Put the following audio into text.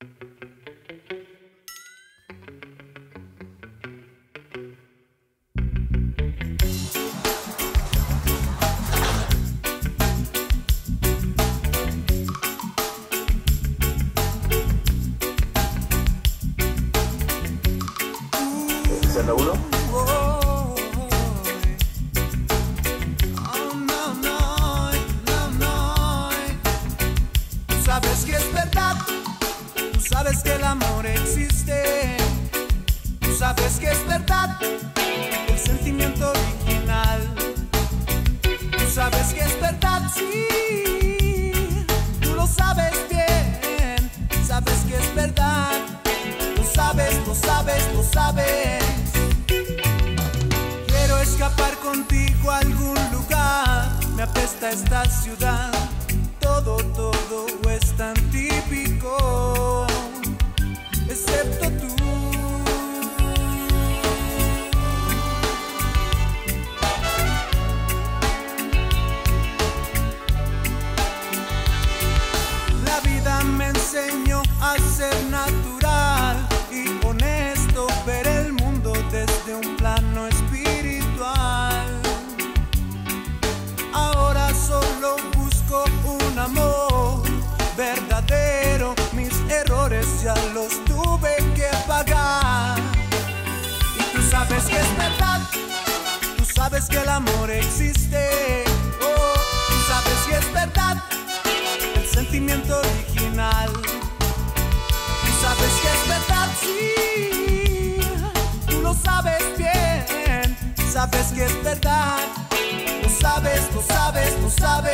¿Es la 1? Tú sabes que es verdad, tú sabes que el amor existe, tú sabes que es verdad, el sentimiento original, tú sabes que es verdad, sí, tú lo sabes bien, sabes que es verdad, lo sabes, lo sabes, lo sabes. Quiero escapar contigo a algún lugar, me apesta esta ciudad, todo es tan típico, excepto tú. La vida me enseñó a ser natural y honesto, ver el mundo desde un plano espiritual. Ahora solo busco un amor verdadero, mis errores ya los tuve que pagar. Y tú sabes que es verdad, tú sabes que el amor existe, oh, tú sabes que es verdad, el sentimiento original. Tú sabes que es verdad, sí, tú lo sabes bien, sabes que es verdad, lo sabes, lo sabes, lo sabes.